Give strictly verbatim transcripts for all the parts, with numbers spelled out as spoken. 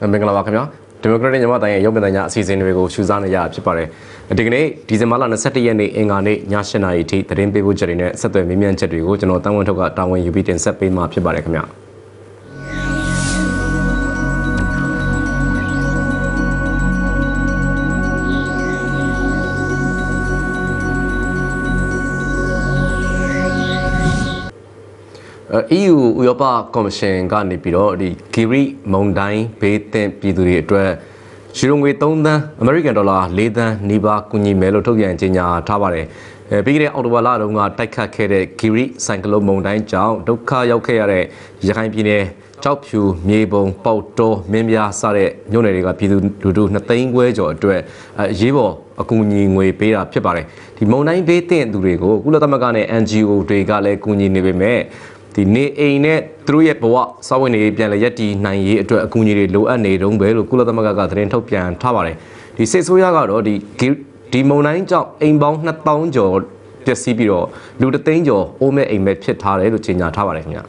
မင်္ဂလာပါခင်ဗျာဒီမိုကရက်တစ်ညီမတိုင်းရဲ့ရုပ်မြင်သံကြားအစီအစဉ်တွေကိုရှုစားနေရဖြစ်ပါတယ်ဒီကနေ့ဒီဇင်ဘာလ၂၁ရက်နေ့အင်္ဂါနေ့ည၈နာရီထိသတင်းပေးပို့ချက်တွေနဲ့ဆက်သွယ်မေးမြန်းချက်တွေကိုကျွန်တော်တန်ဝန်ထုတ်ကတာဝန်ယူပြီးတင်ဆက်ပေးမှာဖြစ်ပါတယ်ခင်ဗျာE U ဥရောပကော်မရှင်ကနေပြီးတော့ဒီဂီရီမုန်တိုင်းဘေးသင့်ပြည်သူတွေအတွက်ယူရိုငွေ၃သန်းအမေရိကန်ဒေါ်လာ၄သန်းနီးပါးကူညီမယ်လို့ထုတ်ပြန်ကြေညာထားပါတယ်။အဲပြီးခဲ့တဲ့အောက်တိုဘာလတုန်းကတိုက်ခတ်ခဲ့တဲ့ဂီရီဆိုင်ကလုန်းမုန်တိုင်းကြောင့်ဒုက္ခရောက်ခဲ့ရတဲ့ရခိုင်ပြည်နယ်ကြောက်ဖြူမြေပုံပေါက်တောမင်းပြားစတဲ့မြို့နယ်တွေကပြည်သူလူထုနှစ်သိန်းခွဲကျော်အတွက်အရေးပေါ်အကူအညီငွေပေးတာဖြစ်ပါတယ်။ဒီမုန်တိုင်းဘေးသင့်သူတွေကိုကုလသမဂ္ဂနဲ့ N G O တွေကလည်းကူညီနေပေမဲ့ဒီနေအိမ်နဲ့သူတို့ရဲ့ဘဝစာဝင်တွေပြန်လည်ရည်တည်နိုင်ရေးအတွက်အကူအညီတွေလိုအပ်နေတုန်းပဲလို့ကုလသမဂ္ဂကသတင်းထုတ်ပြန်ထားပါတယ်ဒီစစ်ဆိုးရကတော့ဒီဒီမုန်တိုင်းကြောင့်အိမ်ပေါင်းနှစ်သောင်းကျော်ပျက်စီးပြီးတော့လူတစ်သိန်းကျော်အိုးမဲ့အိမ်မဲ့ဖြစ်ထားတယ်လို့ကြေညာထားပါတယ်ခင်ဗျာ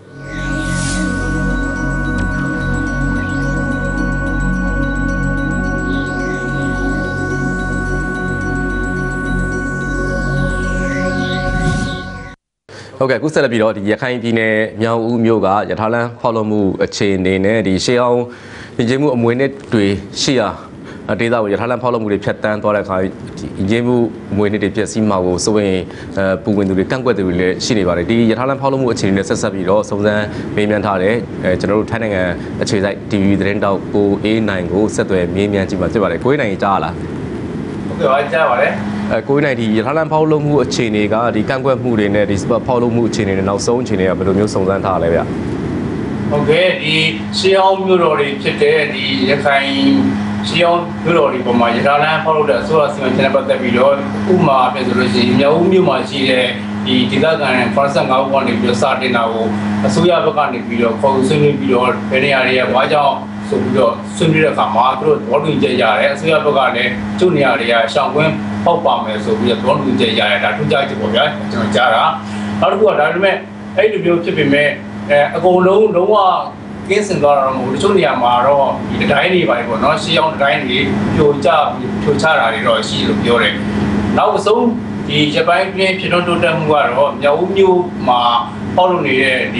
ဟုတ်ကဲ့ခုဆက်လက်ပြီးတော့ဒီရခိုင်ပြည်နယ်မြောက်ဦးမြို့ကရထားလမ်းဖောက်လုပ်မှုအခြေအနေနဲ့ဒီရှေးအောင်ဒီကျင်းမှုအမွေနဲ့တွေရှေ့ရဒေသကိုရထားလမ်းဖောက်လုပ်မှုတွေဖြတ်တန်းသွားတဲ့အခါဒီကျင်းမှုအမွေနဲ့တွေပြည့်စည်မှာကိုစိုးရင်အဲပူဝင်သူတွေကန့်ကွက်သူတွေလည်းရှိနေပါတယ်ဒီရထားလမ်းဖောက်လုပ်မှုအခြေအနေနဲ့ဆက်ဆက်ပြီးတော့စုံစမ်းမေးမြန်းထားတဲ့အဲကျွန်တော်တို့ထိုင်းနိုင်ငံအခြေစိုက် T V သတင်းတောက်ကိုအေးနိုင်ကိုဆက်သွယ်မေးမြန်းကြည့်ပါဖြစ်ပါတယ်ကိုအေးနိုင်ကြားလားဟုတ်ကဲ့ပါကြားပါတယ်အဲကိုင်းနိုင်ဒီရထားလမ်းဖောက်လုပ်မှုအခြေအနေကဒီကန့်ကွက်မှုတွေနဲ့ဒီဖောက်လုပ်မှုအခြေအနေတွေနောက်ဆုံးအခြေအနေကဘယ်လိုမျိုးစုံစမ်းထားလဲဗျဟုတ်ကဲ့ဒီရှေးအောင်မြို့တော်တွေဖြစ်တဲ့ဒီရခိုင်ရှေးအောင်မြို့တော်တွေပေါ်မှာရထားလမ်းဖောက်လုပ်တဲ့အစိုးရစီမံချက်နဲ့ပတ်သက်ပြီးတော့ဥပမာအဖြစ်ဆိုလို့ရှိရင်မြောက်ဦးမြို့မှာရှိတဲ့ဒီဒေသခံတွေဖရဆက်ငါးဦးကနေပြီးတော့စတင်တာကိုအစိုးရဘက်ကနေပြီးတော့ခေါ်ဆွေးနွေးပြီးတော့ဘယ်နေရာတွေကဘာကြောင့်ဆိုပြီးတော့ဆွေးနွေးတဲ့အခါမှာသူတို့ဘောတူကြကြရတယ်အစိုးရဘက်ကလည်းကျုပ်နေရာတွေကရှောင်ကွင်းပေါက်ပါမယ်ဆိုပြီးတော့ဘောတူကြကြရတယ်ဒါထူးခြားချက်ပေါ့ဗျာကျွန်တော်ကြားတာနောက်တစ်ခုကဒါပေမဲ့အဲ့ဒီမျိုးဖြစ်ပေမဲ့အဲအကုန်လုံးလုံးဝကင်းစင်သွားတာတော့မဟုတ်ဘူးတချို့နေရာမှာတော့ဒီတိုင်းတွေပါတယ်ပေါ့နော်ရှေးအောင်တိုင်းတွေဖြိုချဖြိုချတာတွေတော့ရှိလို့ပြောတယ်နောက်အဆုံးဒီဂျပန်ပြည်ဖြစ်တော့တိုးတက်မှုကတော့မြောက်ဦးမြို့မှာပေါက်လို့နေတဲ့ဒီ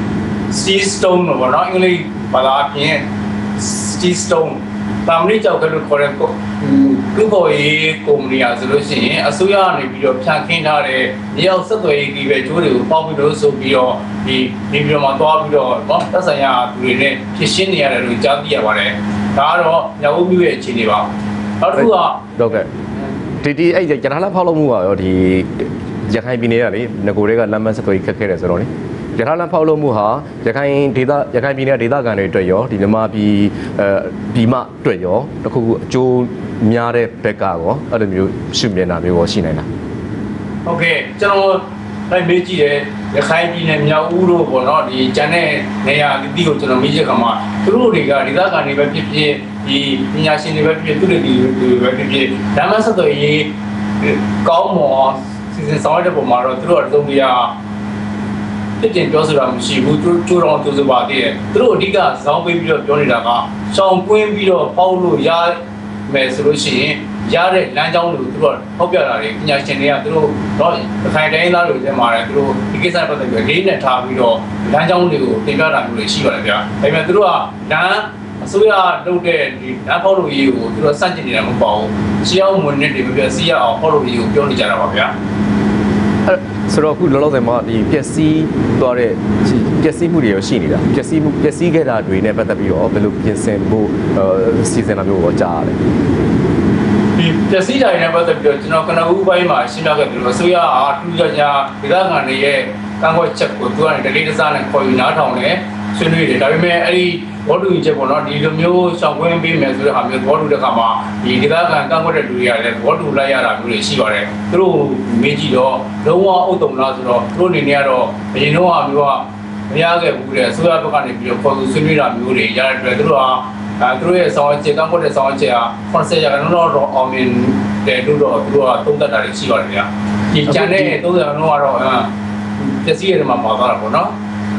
steel stone လို့ပေါ့နော်အင်္ဂလိပ်ဘာသာဖြင့် steel stone တာမဏိကြောက်ကလို့ခေါ်တဲ့ကုပေါ်ရေးကုမ္ပဏီအားဆိုလို့ရှိရင်အစိုးရကနေပြီးတော့ဖြန့်ခင်းထားတဲ့မြေအောက်ဆက်သွယ်ရေးကြီးပဲကျိုးတွေကိုပေါက်ပြီးတော့ဆိုပြီးတော့ဒီနေပြည်တော်မှာသွားပြီးတော့နော်သက်ဆိုင်ရာသူတွေနဲ့ဖြစ်ရှင်းနေရတယ်လို့ကြားသိရပါတယ်ဒါကတော့မြောက်ဦးမြို့ရဲ့အခြေအနေပါနောက်တစ်ခုကဟုတ်ကဲ့ဒီဒီအဲ့ရထားလမ်းဖောက်လုပ်မှုကရောဒီရခိုင်ပြည်နယ်ကလေငကိုတွေကလမ်းမဆက်သွယ်ရေးခက်ခဲတယ်ဆိုတော့လေရထားလမ်းဖောက်လုပ်မှုဟာရခိုင်ဒေသရခိုင်ပြည်နယ်ဒေသခံတွေအတွက်ရောဒီမြန်မာပြည်အဲပြည်မအတွက်ရောတခုခုအကျိုးများတဲ့ဘက်ကရောအဲ့လိုမျိုးရှုမြင်တာမျိုးရောရှိနိုင်လားဟုတ်ကဲ့ကျွန်တော်အဲ့မေးကြည့်တယ်ရခိုင်ပြည်နယ်မြောက်ဦးတို့ပေါ့နော်ဒီကျန်တဲ့နေရာအသီးကိုကျွန်တော်မေးချက်ခါမှာသူတို့တွေကဒေသခံတွေပဲဖြစ်ဖြစ်ဒီပညာရှင်တွေပဲဖြစ်ဖြစ်သူတွေတွေပဲဖြစ်ဖြစ်ဓမ္မဆက်သွယ်ရေးကောင်းမွန်စီစဉ်ဆောင်ရတဲ့ပုံမှာတော့သူတို့အစုံပြဖြစ်တင်ပြောဆိုတာမရှိဘူးသူတို့တော်သူစပါတည်းသူတို့အဓိကဇောင်းပေးပြီးတော့ပြောနေတာကရှောင်းကွင်းပြီးတော့ပေါက်လို့ရမယ်ဆိုလို့ရှိရင်ရတဲ့လမ်းကြောင်းတွေကိုသူတို့ဟောက်ပြတာတွေပညာရှင်တွေကသူတို့တော့ခိုင်တိုင်းသားတွေထဲမှာလည်းသူတို့ဒီကိစ္စပတ်သက်ပြီးလေးနဲ့ထားပြီးတော့လမ်းကြောင်းတွေကိုတင်ပြတာမျိုးတွေရှိပါတယ်ဗျာဒါပေမဲ့သူတို့ကလမ်းအစိုးရလုပ်တဲ့ဒီလမ်းဖောက်လို့ရေးကိုသူတို့စန့်ကျင်နေတာမဟုတ်ပါဘူးရှေးအောင်မွေနဲ့တွေမပြစီရအောင်ဖောက်လို့ရေးကိုပြောနေကြတာပါဗျာဆိုတော့အခုလောလောဆယ်မှာဒီပျက်စီးသွားတဲ့ပျက်စီးမှုတွေရောရှိနေတာပျက်စီးမှုပျက်စီးခဲ့တာတွေနဲ့ပတ်သက်ပြီးတော့ဘယ်လိုပြင်ဆင်ဖို့စီစဉ်တာမျိုးကိုကြားရတယ်ဒီပျက်စီးတာတွေနဲ့ပတ်သက်ပြီးတော့ကျွန်တော်ကနဦးပိုင်းမှာရှင်းပြခဲ့ပြီးတော့အစိုးရအားထူးခြားခြားဒေသခံတွေရဲ့ကန့်ကွက်ချက်ကိုသူကနေဒလိတစားနဲ့ခေါ်ယူနားထောင်တယ်ဆွေးနွေးတယ်ဒါပေမဲ့အဲ့ဒီဘောတူချက်ပေါ့နော်ဒီလိုမျိုးရှောင်ကွင်းပေးမယ်ဆိုတဲ့ဟာမျိုးဘောတူတဲ့ခါမှာဒီဒေသခံကန့်ကွက်တဲ့လူတွေကလည်းဘောတူလိုက်ရတာမျိုးတွေရှိပါတယ်သူတို့မေးကြည့်တော့လုံးဝအုတ်တုံလားဆိုတော့သူတို့အနေနဲ့ကတော့အရင်တော့အမျိုးကမရခဲ့ဘူးတဲ့အစိုးရဘက်ကနေပြီးတော့ခေါ်ယူဆွေးနွေးတာမျိုးတွေရတဲ့အတွက်သူတို့ကအဲသူတို့ရဲ့ဆောင်ချက်ကန့်ကွက်တဲ့ဆောင်ချက်က၇၀ရာခိုင်နှုန်းတော့အောင်မြင်တယ်လို့တော့သူတို့ကသုံးသပ်တာတွေရှိပါတယ်ဗျာဒီကျန်တဲ့၃၀ရာခိုင်နှုန်းကတော့ပျက်စီးရတဲ့မှာပါသွားတာပေါ့နော်ဟ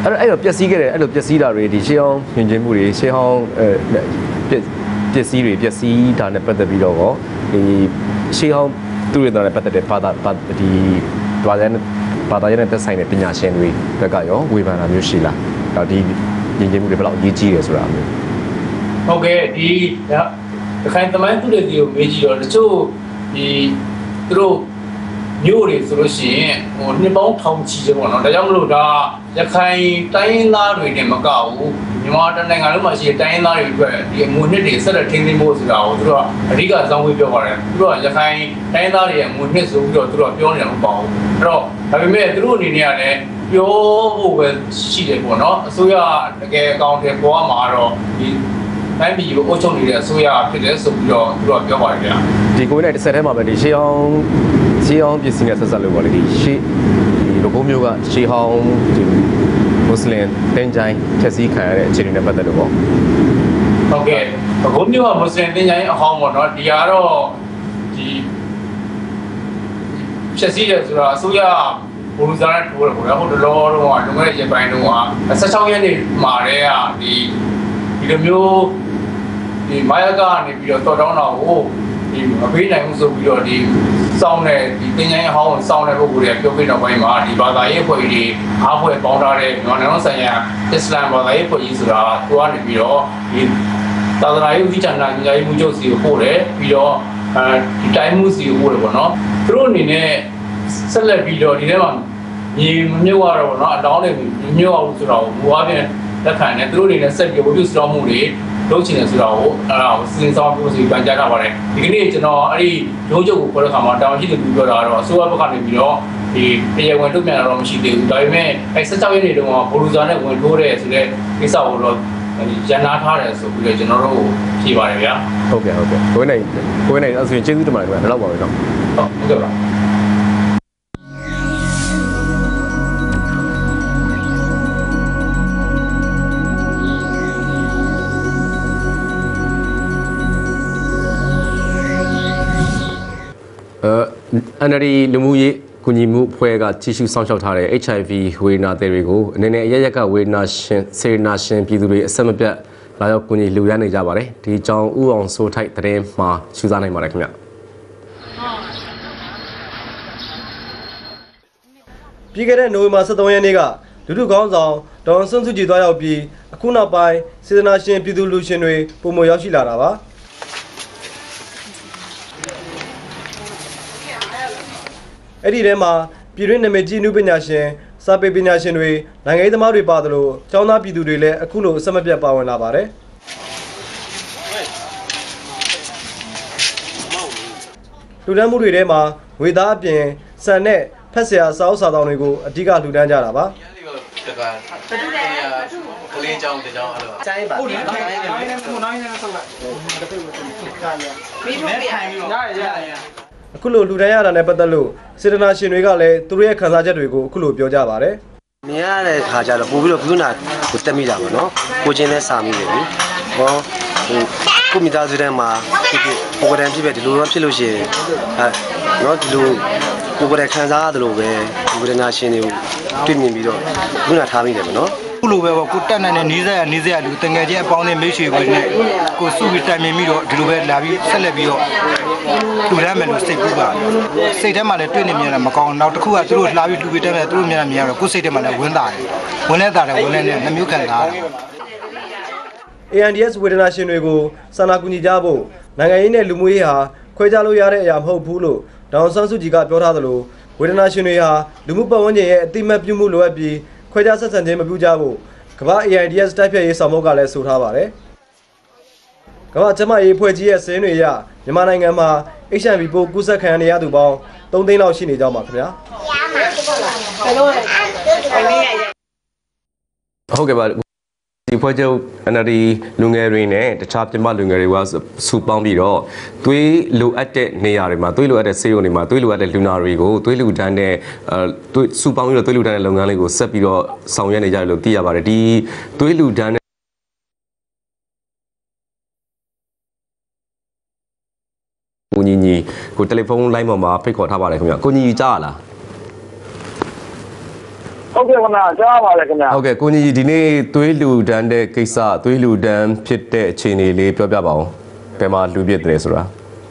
အဲ့အဲ့တော့ပျက်စီးခဲ့တယ်အဲ့လိုပျက်စီးတာတွေဒီရှေးဟောင်းယဉ်ကျေးမှုတွေရှေးဟောင်းအဲပျက်စီးတွေပျက်စီးတာနဲ့ပတ်သက်ပြီးတော့ကောဒီရှေးဟောင်းသူတွေနဲ့ပတ်သက်တဲ့ဘာသာဒီဘာသာနဲ့ဘာသာရေးနဲ့သက်ဆိုင်တဲ့ပညာရှင်တွေဘက်ကရောဝေဖန်တာမျိုးရှိလားဒါဒီယဉ်ကျေးမှုတွေဘယ်လောက်အရေးကြီးတယ်ဆိုတာမျိုးဟုတ်ကဲ့ဒီတခိုင်သမိုင်းသူတွေဒီကိုမေးကြည့်တော့တချို့ဒီသူတို့မျိုးတွေဆိုလို့ရှိရင်ဟိုနှစ်ပေါင်းထောင်ချီတယ်ပေါ့နော်ဒါကြောင့်မလို့ဒါရခိုင်တိုင်းသားတွေနဲ့မကဘူးမြန်မာတိုင်းနိုင်ငံလုံးမှာရှိတဲ့တိုင်းသားတွေအတွက်ဒီအငွေနှစ်တွေဆက်လက်ထင်းသိမ်းဖို့ဆိုတာကိုသူတို့ကအဓိကစောင်းဝေးပြောပါတယ်သူတို့ကရခိုင်တိုင်းသားတွေရဲ့အငွေနှစ်ဆိုပြီးတော့သူတို့ကပြောနေတာမပေါ့ဘူးအဲ့တော့ဒါပေမဲ့သူတို့အနေနဲ့ကလည်းပြောဖို့ပဲရှိတယ်ပေါ့နော်အစိုးရတကယ်အကောင့်တွေပေါ်မှာတော့ဒီတိုင်းပြည်ကိုအုပ်ချုပ်နေတဲ့အစိုးရဖြစ်တယ်ဆိုပြီးတော့သူတို့ကပြောပါတယ်ဗျာဒီကိုနဲ့တစ်ဆက်တည်းမှာပဲဒီရှေးအောင်ရှေးအောင်ပစ္စည်းနဲ့ဆက်ဆက်လို့ပေါ့လေဒီရှေးဒီလိုကိုမျိုးကရှေးဟောင်းဒီမွတ်စလင်တင်းချိုင်းဖြည့်ဆည်းခံရတဲ့အခြေအနေနဲ့ပတ်သက်လို့ပေါ့ဟုတ်ကဲ့ကိုမျိုးကမွတ်စလင်တင်းချိုင်းအဟောင်းပေါ့နော်ဒီကတော့ဒီဖြည့်ဆည်းတယ်ဆိုတာအစိုးရဘုံစားတဲ့ထိုးတယ်ပေါ့ဗျာဟိုတလောတော့လွန်ခဲ့တဲ့ရက်ပိုင်းတုန်းက十၆ရက်နေ့မှာတည်းကဒီဒီလိုမျိုးဒီမာယာကနေပြီးတော့တော်တောင်းတာကိုဒီမပေးနိုင်ဘူးဆိုပြီးတော့ဒီစောင်းတဲ့ဒီတင်ချိုင်းအဟောင်းစောင်းတဲ့ပုဂ္ဂိုလ်တွေကပြောပြတော့ပိုင်းမှာဒီဘာသာရေးဖွဲ့ကြီးအားဖွဲ့ပေါင်းထားတဲ့မြန်မာနိုင်ငံဆိုင်ရာအစ္စလာမ်ဘာသာရေးဖွဲ့ကြီးဆိုတာသူကနေပြီးတော့ဒီသာသနာရေးဥပဒေဌာနညှိမှုချုပ်စီကိုပို့တယ်ပြီးတော့အဲဒီတိုင်းမှုစီကိုပို့တယ်ပေါ့နော်သူတို့အနေနဲ့ဆက်လက်ပြီးတော့ဒီထဲမှာညီမမြုပ်ရတော့ပေါ့နော်အတောင်းတွေမြုပ်အောင်ဆိုတော့ဘူအားဖြင့်လက်ခံတယ်သူတို့အနေနဲ့ဆက်ပြီးဝိပုစတော်မှုတွေလုပ်ချင်တယ်ဆိုတာကိုအဲ့ဒါကိုစဉ်းစားဖို့စီပြန်ကြားထားပါတယ်ဒီကနေ့ကျွန်တော်အဲ့ဒီရုံးချုပ်ကိုခေါ်တဲ့ခါမှာတာဝန်ရှိသူပြောတာတော့အစိုးရဘက်ကနေပြီးတော့ဒီတရားဝင်ထုတ်ပြန်တာတော့မရှိသေးဘူးဒါပေမဲ့အဲ့十၆ရက်နေ့တုန်းကဘိုလူဇာနဲ့ဝင်ထိုးတယ်ဆိုတဲ့ကိစ္စကိုတော့ရန်နာထားတယ်ဆိုပြီးတော့ကျွန်တော်တို့ဖြေပါတယ်ဗျာဟုတ်ကဲ့ဟုတ်ကဲ့ကိုယ်နိုင်ကိုယ်နိုင်အဲ့ဆိုရင်ကျေးဇူးတင်ပါတယ်ခင်ဗျာတော့ပါပဲတော့ဟုတ်ကဲ့ပါအန်ဒီလူမှုရေးကူညီမှုဖွဲ့ကကြီးစုစောင့်ရှောက်ထားတဲ့ H I V ဝေဒနာတွေကိုအနေနဲ့အရရက်ကဝေဒနာရှင်စေရနာရှင်ပြည်သူတွေအဆက်မပြတ်လာရောက်ကူညီလှူဒါန်းနေကြပါတယ်ဒီကြောင်ဥအောင်စိုးထိုက်တဲ့မှာရှုစားနိုင်ပါတယ်ခင်ဗျပြီးခဲ့တဲ့နိုဝင်ဘာ十三ရက်နေ့ကလူထုခေါင်းဆောင်ဒေါ်ဆွန်းစုကြည်သွားရောက်ပြီးအခုနောက်ပိုင်းစေတနာရှင်ပြည်သူလူရှင်တွေပုံမရောက်ရှိလာတာပါအဲ့ဒီထဲမှာပြည်တွင်းနာမည်ကြီးနုပညာရှင်စာပေပညာရှင်တွေနိုင်ငံရေးသမားတွေပါသလိုကျောင်းသားပြည်သူတွေလည်းအခုလိုအဆက်မပြတ်ပါဝင်လာပါတယ်လူဒန်းမှုတွေထဲမှာဝေသားအပြင်စံနဲ့ဖက်ဆရာစာအုပ်စာတောင်းတွေကိုအဓိကလူဒန်းကြတာပါကလေးကြောင်းတကြောင်းအဲ့လိုကျိုင်းပါဟုတ်တယ်နိုင်နေနိုင်နေကိုနိုင်နေဆောက်လိုက်ဟိုတစ်ဖက်ကိုပြီးထုတ်ပြရရရရအခုလိုလူတိုင်းရတာနဲ့ပတ်သက်လို့စေတနာရှင်တွေကလည်းသူတို့ရဲ့ခံစားချက်တွေကိုအခုလိုပြောကြပါတယ်။မြင်ရတဲ့ခါကျတော့ပို့ပြီးတော့ကုနာကိုတက်မိတာပေါ့နော်။ကိုချင်းနဲ့စာမိတယ်လေ။ဟောဟိုကိုမိသားစုထဲမှာဒီပုံကတန်ဖြစ်ပဲဒီလိုတော့ဖြစ်လို့ရှိရင်အဲနော်ဒီလိုကိုယ်ကခံစားရတယ်လို့ပဲဒီဝေဒနာရှင်တွေကိုတွေ့မြင်ပြီးတော့ကုနာထားမိတယ်ပေါ့နော်။ခုလိုပဲပေါ့ကိုတက်နိုင်တဲ့နေဆက်ရနေဆက်ရလူတငယ်ချင်းအပေါင်းနဲ့မိတ်ဆွေတွေနဲ့ကိုစုပြီးတိုင်ပင်ပြီးတော့ဒီလိုပဲလာပြီးဆက်လက်ပြီးတော့လူရမ်းမယ်လို့စိတ်ကူးပါစိတ်ထဲမှာလည်းတွေ့နေမြင်တာမကောင်းနောက်တစ်ခုကသူတို့လာပြီးလူပြီးတက်တယ်သူတို့မြင်တာမြင်ရတော့ကိုယ်စိတ်ထဲမှာလည်းဝန်းတာတယ်ဝန်းလဲတာတယ်ဝန်းလဲနဲ့နှမျိုးခံစားတာ A N D S ဝေဒနာရှင်တွေကိုစာနာကူညီကြဖို့နိုင်ငံရေးနဲ့လူမှုရေးဟာခွဲခြားလို့ရတဲ့အရာမဟုတ်ဘူးလို့ဒေါန်ဆန်းစုကြည်ကပြောထားသလိုဝေဒနာရှင်တွေဟာလူမှုပတ်ဝန်းကျင်ရဲ့အတိမတ်ပြုမှုလိုအပ်ပြီးခွဲခြားဆက်ဆံခြင်းမပြုကြဖို့ကမ္ဘာ A I D S တိုက်ဖြတ်ရေးဆောင်မုတ်ကလည်းဆိုထားပါတယ်ကမ္ဘာကျန်းမာရေးအဖွဲ့ကြီးရဲ့စင်းတွေအရမြန်မာနိုင်ငံမှာ H I V ပိုးကူးစက်ခံရတဲ့သူပေါင်းသုံးသိန်းလောက်ရှိနေကြပါခင်ဗျာဟုတ်ကဲ့ပါဒီဖွဲ့ချုပ် N L D လူငယ်တွေနဲ့တခြားပြမလူငယ်တွေကစုပေါင်းပြီးတော့သွေးလိုအပ်တဲ့နေရာတွေမှာသွေးလိုအပ်တဲ့ဆေးရုံတွေမှာသွေးလိုအပ်တဲ့လူနာတွေကိုသွေးလူတန်းတဲ့အဲသွေးစုပေါင်းပြီးတော့သွေးလူတန်းတဲ့လုပ်ငန်းလေးကိုဆက်ပြီးတော့ဆောင်ရွက်နေကြတယ်လို့သိရပါတယ်ဒီသွေးလူတန်းကိုညီညီကိုတယ်လီဖုန်းလိုင်းပေါ်မှာဖိတ်ခေါ်ထားပါတယ်ခင်ဗျာကိုညီညီကြားလားဟုတ်ကဲ့ခဏကြားပါလေခင်ဗျာဟုတ်ကဲ့ကိုကြီးဒီနေ့သွေးလူတန်းတဲ့ကိစ္စသွေးလူတန်းဖြစ်တဲ့အခြေအနေလေးပြောပြပါဦးဘယ်မှာလူပြစ်တယ်ဆိုတာ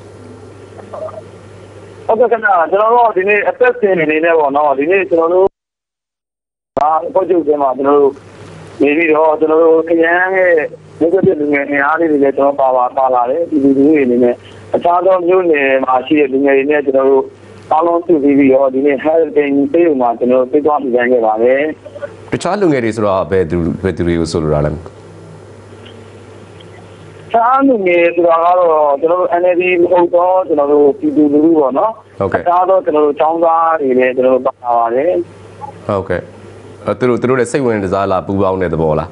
ဟုတ်ကဲ့ခင်ဗျာကျွန်တော်တို့ဒီနေ့အသက်ရှင်နေနေပေါ့နော်ဒီနေ့ကျွန်တော်တို့ဒါပေါ့ကျုပ်ကမှကျွန်တော်တို့နေပြီးတော့ကျွန်တော်တို့ခရမ်းရဲ့မြစ်တဲ့လူငယ်နေအားလေးတွေလည်းကျွန်တော်ပါပါပါလာတယ်ဒီလူတွေနေနဲ့အခြားသောမျိုးနယ်မှာရှိတဲ့လူငယ်တွေနဲ့ကျွန်တော်တို့အားလုံးစုပြီးပြီးတော့ဒီနေ့ helping ပေးလို့မှကျွန်တော်ပြေးသွားပြန်ခဲ့ပါတယ်တခြားလူငယ်တွေဆိုတော့ဘယ်သူဘယ်သူတွေကိုဆိုလိုတာလဲချားလူငယ်ဆိုတာကတော့ကျွန်တော်တို့ N L D မဟုတ်တော့ကျွန်တော်တို့ပြည်သူလူထုပေါ့နော်ဟုတ်ကဲ့အခြားသောကျွန်တော်တို့ចောင်းသားတွေလည်းကျွန်တော်တို့ပါပါတယ်ဟုတ်ကဲ့အဲသူတို့သူတို့လည်းစိတ်ဝင်စားလာပူပေါင်းတဲ့သဘောလား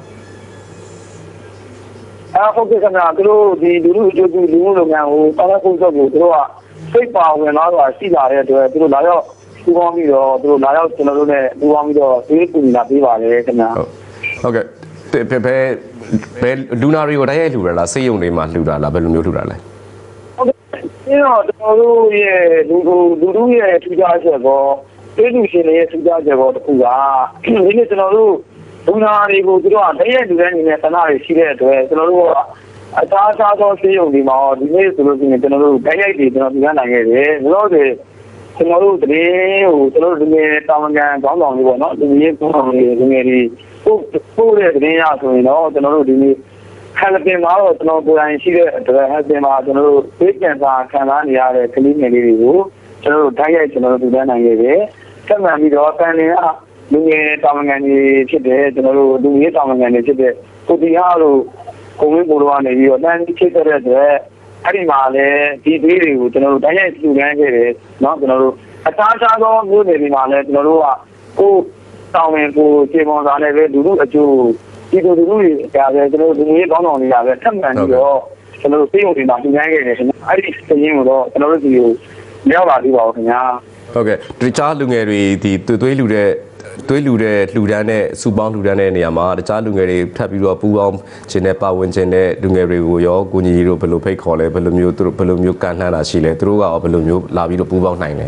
အဲဟုတ်ကဲ့ခင်ဗျာသူတို့ဒီလူလူအကျိုးပြုလူမှုလုပ်ငန်းကိုတောင်းဖို့ဆိုကိုသူတို့ကစိတ်ပါဝင်လာတော့ရှိလာတဲ့အတွက်သူတို့လာရောက်ပူပေါင်းပြီးတော့သူတို့လာရောက်ကျွန်တော်တို့နဲ့ပူပေါင်းပြီးတော့ဒီကူညီလာပေးပါတယ်ခင်ဗျာဟုတ်ကဲ့ဘယ်ဘယ်ဘယ်လူနာတွေကိုတိုက်ရိုက်လှူတာလားစိတ်ယုံတွေမှာလှူတာလားဘယ်လိုမျိုးလှူတာလဲဟုတ်ကဲ့ဒီတော့ကျွန်တော်တို့ရဲ့လူလူလူလူရဲ့ထူးခြားချက်ကောကျေးဇူးရှင်တွေရဲ့ထူးခြားချက်ကောတခုကဒီနေ့ကျွန်တော်တို့လူနာတွေကိုသူတို့ကတိုက်ရိုက်လူတဲ့အနေနဲ့ဆန္ဒတွေရှိတဲ့အတွက်ကျွန်တော်တို့ကအခြားခြားသောစေယုံဒီမှာဒီနေ့ဆိုလို့ရှိရင်ကျွန်တော်တို့တိုက်ရိုက်တွေကျွန်တော်ပြန်နိုင်ခဲ့တယ်ဘလို့ဆိုကျွန်တော်တို့တည်းဟိုကျွန်တော်တို့ဒီနေ့တာဝန်ခံခေါင်းဆောင်တွေပေါ့နော်ဒီနေ့ခေါင်းဆောင်တွေဒီနေ့ဒီပို့ပို့တဲ့တည်းရဆိုရင်တော့ကျွန်တော်တို့ဒီနေ့ခက်ပင်မှာတော့ကျွန်တော်ကိုယ်တိုင်ရှိတဲ့အတွက်ဟက်ပင်မှာကျွန်တော်တို့သိကျန်စာခံစားနေရတဲ့ကလေးငယ်လေးတွေကိုကျွန်တော်တို့တိုက်ရိုက်ကျွန်တော်တို့ပြန်နိုင်ခဲ့တယ်ဆက်မှန်ပြီးတော့တန်လင်းကလူငယ်တာဝန်ခံတွေဖြစ်တဲ့ကျွန်တော်တို့လူငယ်တာဝန်ခံတွေဖြစ်တဲ့ကိုတီဟာတို့ကိုဝင်းကိုလိုကနေပြီးတော့တန်းဖြစ်တဲ့အတွက်အဲ့ဒီမှာလည်းဒီသေးတွေကိုကျွန်တော်တို့တိုင်းရိုက်ပြုကမ်းခဲ့တယ်เนาะကျွန်တော်တို့အခြားခြားသောမျိုးတွေဒီမှာလည်းကျွန်တော်တို့ကကိုတောင်းဝင်ကိုခြေပေါ်သားနဲ့ပဲလူလူအကျိုးဒီလိုလူလူတွေကြာပဲကျွန်တော်တို့လူကြီးကောင်းဆောင်တွေကပဲထပ်မှန်ပြီးတော့ကျွန်တော်တို့သိုံတွေမှာပြုကမ်းခဲ့တယ်ခင်ဗျအဲ့ဒီစရင်းကိုတော့ကျွန်တော်တို့ဒီကိုရောက်လာပြီးပါဦးခင်ဗျာဟုတ်ကဲ့တခြားလူငယ်တွေဒီသွေးလူတဲ့သွေးလူတဲ့လူတန်းနဲ့စူပေါင်းလူတန်းတဲ့နေရာမှာတခြားလူငယ်တွေထပ်ပြီးတော့ပူပေါင်းခြင်းနဲ့ပါဝင်ခြင်းနဲ့လူငယ်တွေကိုရောကိုကြီးတို့ဘယ်လိုဖိတ်ခေါ်လဲဘယ်လိုမျိုးသူတို့ဘယ်လိုမျိုးကန်လှမ်းတာရှိလဲသူတို့ကရောဘယ်လိုမျိုးလာပြီးတော့ပူပေါင်းနိုင်လဲ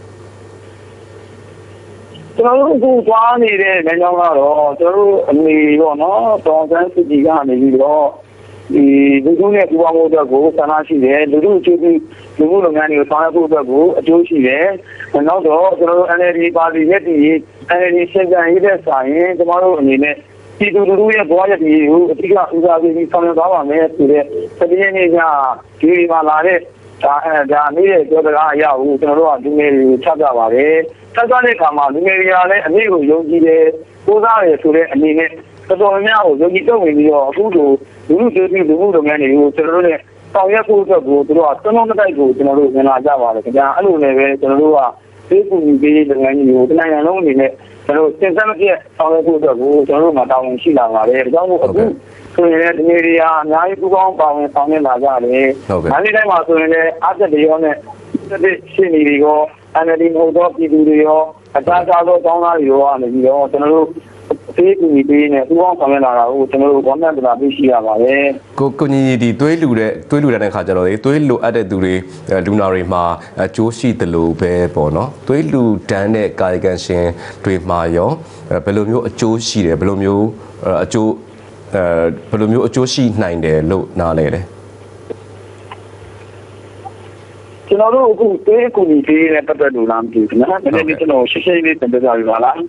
ကျွန်တော်တို့အခုသွားနေတဲ့လမ်းကြောင်းကတော့ကျွန်တော်တို့အနေပေါ့နော်တောင်ဆန်းစစ်ကြီးကနေပြီးတော့ဒီလူထုနဲ့ပူပေါင်းဖို့အတွက်ကိုဆန္ဒရှိတယ်လူထုအကျိုးပြုလူမှုလုပ်ငန်းတွေကိုဆောင်ရွက်ဖို့အတွက်ကိုအကျိုးရှိတယ်နောက်တော့ကျွန်တော်တို့ N L D ပါတီရဲ့ဒီ N L D ရှင်းပြန်ရေးတဲ့ဆိုင်ရင်ကျွန်တော်တို့အနေနဲ့ပြည်သူလူထုရဲ့ဘဝရည်ကိုအဓိကဦးစားပေးပြီးဆောင်ရွက်သွားပါမယ်ဆိုတဲ့တတိယနေ့ကဒီဒီမှာလာတဲ့ဒါအဲဒါနေ့ရဲ့ပြောစကားအရကိုကျွန်တော်တို့ကလူငယ်တွေကိုချပြပါတယ်ချပြတဲ့အခါမှာလူငယ်တွေကလည်းအမေကိုယုံကြည်တယ်ကိုးစားတယ်ဆိုတဲ့အနေနဲ့တော်တော်များများကိုယုံကြည်တော့ဝင်ပြီးတော့အခုလိုလူလူတွေလူမှုလုပ်ငန်းတွေကိုကျွန်တော်တို့နဲ့ဆောင်ရွက်ဖို့အတွက်ကိုတို့ကတွန်းတွန်းတိုက်ကိုကျွန်တော်တို့ဝင်လာကြပါတယ်ခင်ဗျာအဲ့လိုလည်းပဲကျွန်တော်တို့ကဒီကူညီပေးလုပ်ငန်းကြီးကိုတနိုင်ငံလုံးအနေနဲ့ကျွန်တော်တို့စဉ်ဆက်မပြတ်ဆောင်ရွက်ဖို့အတွက်ကိုကျွန်တော်တို့မှာတာဝန်ရှိလာပါတယ်ဒါကြောင့်မို့အခုဆိုရင်လည်းဒီနေရာအများကြီးပူပေါင်းပါဝင်ဆောင်ရွက်လာကြတယ်။မန္တလေးတိုင်းမှာဆိုရင်လည်းအားသက်တွေရောနဲ့သက်ရှိနေတွေရော N L D မဟုတ်တော့ပြည်သူတွေရောအခြားခြားသောတောင်းသားတွေရောကနေပြီးတော့ကျွန်တော်တို့ဒီကူညီပေးနေပူပေါင်းဆောင်ရွက်လာတာကိုကျွန်တော်တို့ဝန်ထမ်းတွေပြရှိရပါတယ်ကိုကိုညီညီဒီသွေးလူတဲ့သွေးလူတဲ့ခါကျတော့လေသွေးလူအပ်တဲ့သူတွေလူနာတွေမှာအကျိုးရှိတယ်လို့ပဲပေါ့နော်သွေးလူတန်းတဲ့ကာယကံရှင်တွေမှာရောဘယ်လိုမျိုးအကျိုးရှိတယ်ဘယ်လိုမျိုးအကျိုးအဲဘယ်လိုမျိုးအကျိုးရှိနိုင်တယ်လို့နားလဲတယ်ကျွန်တော်တို့အခုသွေးကူညီပေးတဲ့ပတ်သက်လို့လားမသိဘူးနော်နည်းနည်းကျွန်တော်ရှင်းရှင်းလေးတင်ပြပြပါလား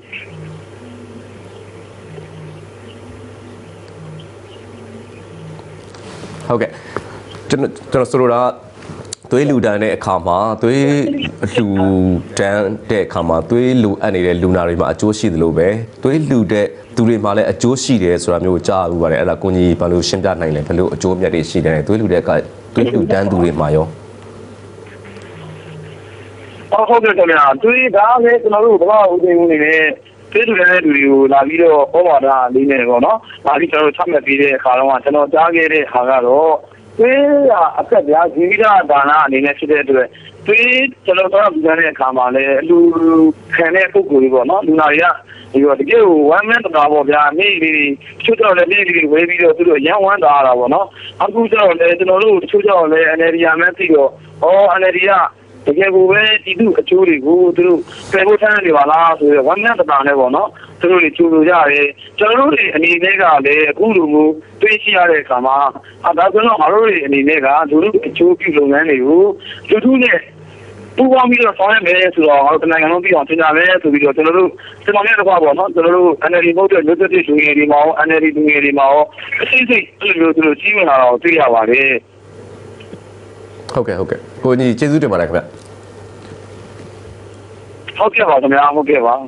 ဟုတ်ကဲ့ကျွန်တော်ကျွန်တော်ဆိုလိုတာသွေးလူတန်းတဲ့အခါမှာသွေးလူတန်းတဲ့အခါမှာသွေးလူအပ်နေတဲ့လူနာတွေမှာအကျိုးရှိတယ်လို့ပဲသွေးလူတဲ့သူတွေမှာလည်းအကျိုးရှိတယ်ဆိုတာမျိုးကြားရပါတယ်အဲ့ဒါကိုကြီးဘာလို့ရှင်းပြနိုင်လဲဘယ်လိုအကျိုးမြတ်တွေရှိတယ်သွေးလူတဲ့ကသွေးလူတန်းသူတွေမှာရောဟုတ်ကဲ့ခင်ဗျာသွေးဒါလည်းကျွန်တော်တို့ဘာလို့ဦးသိဦးနေလဲသွေးလူတဲ့လူတွေကိုလာပြီးတော့ဟောပါတာလေးနေပေါ့နော်။ဒါပြီးကျွန်တော်ချမှတ်ပြီးတဲ့အခါတော့ကျွန်တော်ကြားခဲ့တဲ့ဟာကတော့သွေးကအကက်ပြားဇီဝိဒဒါနအနေနဲ့ဖြစ်တဲ့အတွက်သွေးကျွန်တော်တော့ပြန်တဲ့အခါမှာလည်းလူခံတဲ့ပုဂ္ဂိုလ်တွေပေါ့နော်လူနာတွေကဒီတော့တကယ်ကိုဝမ်းမင်းတတာပေါ့ဗျာနေ့လေးချို့တော့လည်းနေ့လေးဝေးပြီးတော့သူတို့ရန်ဝမ်းတာရတာပေါ့နော်အခုကျတော့လည်းကျွန်တော်တို့ချို့တော့လည်း N L D ရမှန်းသိတော့ဩ N L D ကတကယ်ကိုပဲဒီသူအချိုးတွေကိုသူတို့ပြေဖို့ဆန်းနေပါလားဆိုတော့ဝမ်းမင်းတတာနဲ့ပေါ့နော်သူသူတို့တွေကျူလို့ရတယ်ကျွန်တော်တို့တွေအနေနဲ့ကလည်းအခုလိုမျိုးတွေးရှိရတဲ့အခါမှာအဲဒါဆိုတော့ငါတို့တွေအနေနဲ့ကလူတို့အကျိုးပြုလုပ်ငန်းတွေကိုလူထုနဲ့ပူပေါင်းပြီးတော့ဆောင်ရွက်မယ်ဆိုတော့ငါတို့နိုင်ငံလုံးပြည်အောင်သင်ကြမယ်ဆိုပြီးတော့ကျွန်တော်တို့ကျွန်တော်လည်းတော့ပေါ့နော်ကျွန်တော်တို့ N L D ဘုတ်တဲ့မြို့သက်လူငယ်တွေမှာရော N L D လူငယ်တွေမှာရောအစိမ့်စိမ့်အဲ့လိုမျိုးသူတို့ကြီးဝင်လာတော့တွေ့ရပါတယ်ဟုတ်ကဲ့ဟုတ်ကဲ့ကိုကြီးကျေးဇူးတင်ပါတယ်ခင်ဗျဟုတ်ကဲ့ပါခင်ဗျာဟုတ်ကဲ့ပါ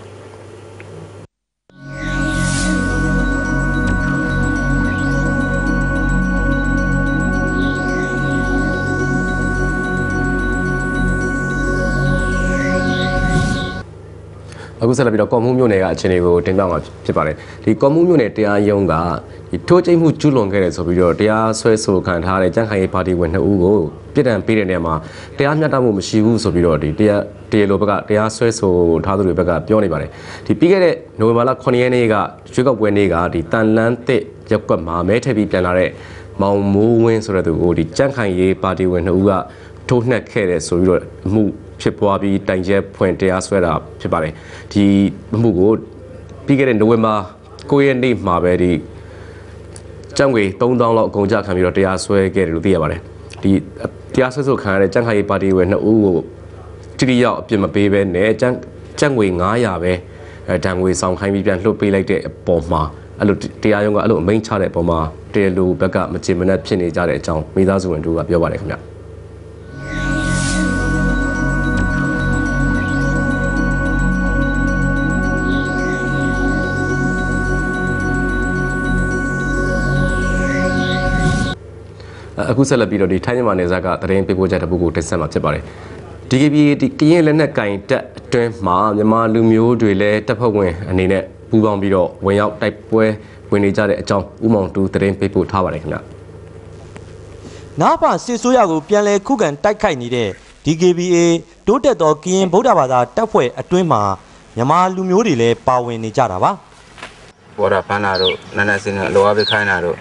အခုဆက်လက်ပြီးတော့ကော်မှုမြို့နယ်ကအခြေအနေကိုတင်ပြမှာဖြစ်ပါတယ်ဒီကော်မှုမြို့နယ်တရားရုံးကဒီထိုးကျိတ်မှုကျူးလွန်ခဲ့တယ်ဆိုပြီးတော့တရားစွဲဆိုခံထားတဲ့ကြံ့ခိုင်ရေးပါတီဝင်နှစ်ဦးကိုပြည်ထံပေးတဲ့နေရာမှာတရားမျှတမှုမရှိဘူးဆိုပြီးတော့ဒီတရားတရားလိုဘက်ကတရားစွဲဆိုထားသူတွေဘက်ကပြောနေပါတယ်ဒီပြီးခဲ့တဲ့နိုဝင်ဘာလခုနှစ်ရက်နေ့ကရွေးကောက်ပွဲနေ့ကဒီတန်လန်းတစ်ရက်ကွက်မှာမဲထည့်ပြီးပြန်လာတဲ့မောင်မိုးဝင်းဆိုတဲ့သူကိုဒီကြံ့ခိုင်ရေးပါတီဝင်နှစ်ဦးကထိုးနှက်ခဲ့တယ်ဆိုပြီးတော့အမှုဖြစ်ပွားပြီးတိုင်ကျဲဖွင့်တရားစွဲတာဖြစ်ပါတယ်ဒီအမှုကိုပြီးခဲ့တဲ့နိုဝင်ဘာကိုရက်နေ့မှာပဲဒီကျန်းငွေသုံးသောင်းလောက်အကုန်ကြခံပြီးတော့တရားစွဲခဲ့တယ်လို့သိရပါတယ်ဒီတရားစွဲဆိုခံရတဲ့ကျန်းခိုင်ရေးပါတီဝင်နှစ်ဦးကိုတိတိယောက်အပြစ်မပေးဘဲနဲ့ကျန်းကျန်းငွေငါးရာပဲအဲဒဏ်ငွေဆောင်ခိုင်းပြီးပြန်လွှတ်ပေးလိုက်တဲ့အပေါ်မှာအဲ့လိုတရားရုံးကအဲ့လိုအမိန့်ချတဲ့အပေါ်မှာတရားလိုဘက်ကမချေမနှက်ဖြစ်နေကြတဲ့အကြောင်းမိသားစုဝင်တို့ကပြောပါတယ်ခင်ဗျအခုဆက်လက်ပြီးတော့ဒီထိုင်းမြန်မာနယ်စပ်ကတရင်ပေးပို့ချက်တစ်ပုဒ်ကိုတင်ဆက်မှာဖြစ်ပါတယ် D V B ဒီကရင်လက်နက်ကင်တက်အတွင်းမှာမြန်မာလူမျိုးတွေလည်းတပ်ဖွဲ့ဝင်အနေနဲ့ပူးပေါင်းပြီးတော့ဝင်ရောက်တိုက်ပွဲဝင်နေကြတဲ့အကြောင်းဥမောင်တူတရင်ပေးပို့ထားပါတယ်ခင်ဗျနားပါစစ်ဆိုးရကိုပြန်လဲခုခံတိုက်ခိုက်နေတဲ့ D K B A တိုးတက်သောကရင်ဗုဒ္ဓဘာသာတပ်ဖွဲ့အတွင်းမှာမြန်မာလူမျိုးတွေလည်းပါဝင်နေကြတာပါဘောရဖန်နာတို့နန်းနစင်းတို့လောအပိခိုင်းနာတို့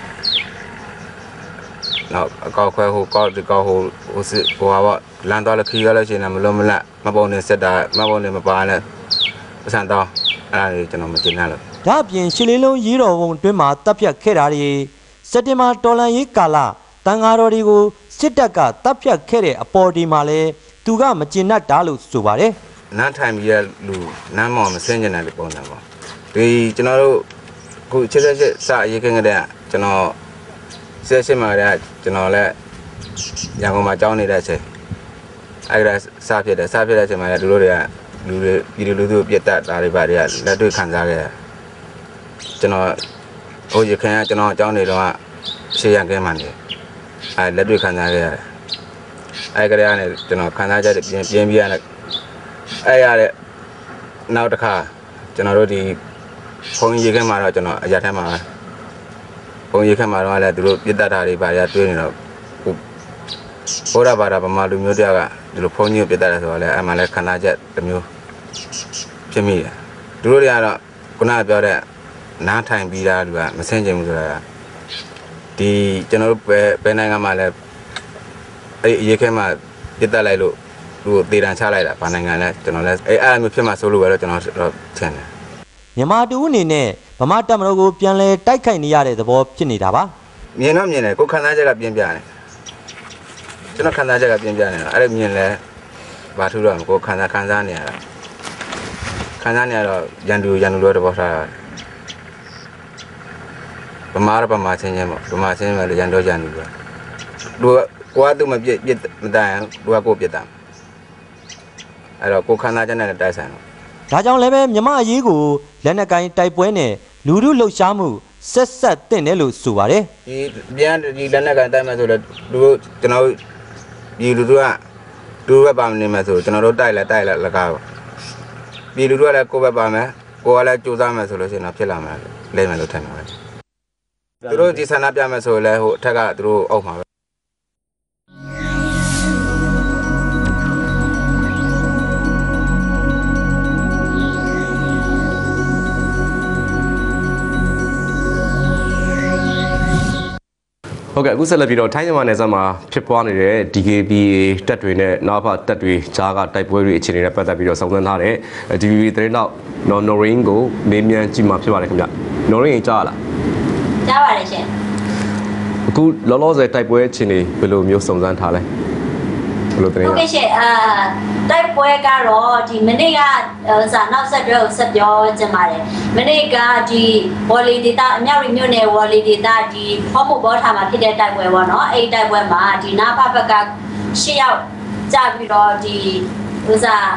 နောက်အကောက်ခွဲဟိုကောက်ဒီကောက်ဟိုဟိုစစ်ဟိုဟာပေါ့လမ်းသွားလို့ခီးရလို့ရှိရင်မလုံးမလတ်မပုံနေစက်တာမပုံနေမပါနဲ့ပစံတော့အဲ့ဒါကြီးကျွန်တော်မတင်နဲ့လို့ဒါအပြင်ရှစ်လေးလုံးရေးတော်ပုံအတွင်းမှာတပ်ဖြတ်ခဲ့တာတွေစက်တင်ဘာတော်လန်ရေးကာလတန်ဃာတော်တွေကိုစစ်တပ်ကတပ်ဖြတ်ခဲ့တဲ့အပေါ်ဒီမှာလဲသူကမကျင်တတ်တာလို့ဆိုပါတယ်နန်းထိုင်ပြီးရလူနန်းမောင်မစင်းကျင်တယ်လို့ပုံစံပေါ့ဒီကျွန်တော်တို့ခုချစ်ချက်ချက်စရေးခင်းကြတဲ့ကျွန်တော်ဆက်ရှင်းမှာလည်းကျွန်တော်လည်းရန်ကုန်မှာကြောင်းနေတဲ့အချိန်အဲ့ဒါစဖြစ်တယ်စဖြစ်တဲ့အချိန်မှာလည်းတို့တွေကလူတွေပြည်လူလူပြတ်တက်တာတွေပါတွေကလက်တွေ့ခံစားခဲ့ကျွန်တော်ဟိုရခင်ကကျွန်တော်ကြောင်းနေတော့ရှေ့ရန်ကဲမှနေအဲ့လက်တွေ့ခံစားခဲ့ရတယ်အဲ့ကလေးကနေကျွန်တော်ခံစားချက်ပြင်ပြင်းပြရတဲ့အဲ့ရတဲ့နောက်တစ်ခါကျွန်တော်တို့ဒီဖုန်းရေးခဲမှာတော့ကျွန်တော်အရာထက်မှာဘုံရိခက်မှာတော့လည်းသူတို့ပြတ်တတ်တာတွေပါရတွေးနေတော့ဘုရားဘာသာဗမာလူမျိုးတယောက်ကဒီလိုဖုန်းကြီးပြတ်တတ်တယ်ဆိုတော့လည်းအမှလည်းခန္ဓာချက်တစ်မျိုးဖြစ်မိတယ်သူတို့တွေကတော့ခုနကပြောတဲ့နားထိုင်ပြီးသားလူကမဆင်ခြင်ဘူးဆိုတာဒီကျွန်တော်တို့ပဲပဲနိုင်ငံမှာလည်းအဲ့ဒီရိခက်မှာပြတ်တတ်လိုက်လို့သူ့ကိုသေတံချလိုက်တာဗာနိုင်ငံလဲကျွန်တော်လည်းအဲ့အဲ့မျိုးဖြစ်မှဆိုလို့ပဲတော့ကျွန်တော်တော့ထင်တယ်မြန်မာတူအနေနဲ့ဗမာတပ်မတော်ကိုပြန်လဲတိုက်ခိုက်နေရတဲ့သဘောဖြစ်နေတာပါမြင်တော့မြင်တယ်ကိုခန်းသားချက်ကပြင်းပြတယ်ကျွန်တော်ခန်းသားချက်ကပြင်းပြနေတော့အဲ့ဒါမြင်လဲဘာထူတော့ကိုခန်းသားခန်းသားနေရတာခန်းသားနေရတော့ရန်သူရန်သူလိုတော့ထားတာဗမာရဗမာချင်းချင်းပေါ့ဗမာချင်းပဲရန်တော့ရန်သူပဲသူကကိုကသူ့မပြစ်ပြစ်မတန်သူကကိုပြစ်တာအဲ့တော့ကိုခန်းသားချက်နဲ့တိုက်ဆိုင်တော့ဒါကြောင့်လည်းပဲမြမအရေးကိုလက်နက်ကိုင်းတိုက်ပွဲနဲ့လူလူလှုပ်ရှားမှုဆက်ဆက်တင်တယ်လို့ဆိုပါတယ်ဒီပြန်ဒီလက်နက်ကိုင်းတိုက်မယ်ဆိုတော့သူတို့ကျွန်တော်ဒီလူတို့ကသူတို့ပဲပါနေမယ်ဆိုကျွန်တော်တို့တိုက်လဲတိုက်လဲလကားပေါ့ဒီလူတို့ကလည်းကိုယ်ပဲပါမယ်ကိုယ်ကလည်းကြိုးစားမယ်ဆိုလို့ရှိရင်တော့ဖြစ်လာမယ်လဲမယ်လို့ထင်ပါတယ်သူတို့ဒီဆန္ဒပြမယ်ဆိုလည်းဟိုအထက်ကသူတို့အောက်မှာပဲဟဟုတ်ကဲ့အခုဆက်လက်ပြီးတော့ထိုင်းမြန်မာနယ်စပ်မှာဖြစ်ပွားနေတဲ့ D K B တပ်တွေနဲ့နာဖတပ်တွေကြားကတိုက်ပွဲတွေအခြေအနေနဲ့ပတ်သက်ပြီးတော့စောင့်စမ်းထားတဲ့ D V B သတင်းတော့နော်နော်ရင်းကိုမေးမြန်းကြည့်မှာဖြစ်ပါတယ်ခင်ဗျနော်ရင်းကြားလားကြားပါတယ်ရှင်အခုလောလောဆယ်တိုက်ပွဲအခြေအနေဘယ်လိုမျိုးစုံစမ်းထားလဲဘယ်လိုသတင်းရဟုတ်ကဲ့ရှင်အာတိုက်ပွဲကတော့ဒီမနေ့ကစာနောက်ဆက်တွဲကိုဆက်ပြောချင်ပါတယ်မနေ့ကဒီဝေါ်လီဒေတာအမြောက်ရီမြို့နယ်ဝေါ်လီဒေတာဒီဖော်မှုဘောထားမှာဖြစ်တဲ့တိုက်ပွဲပေါ့နော်အဲ့ဒီတိုက်ပွဲမှာဒီနာဖဘက်ကရှစ်ယောက်ကြာပြီးတော့ဒီဥစား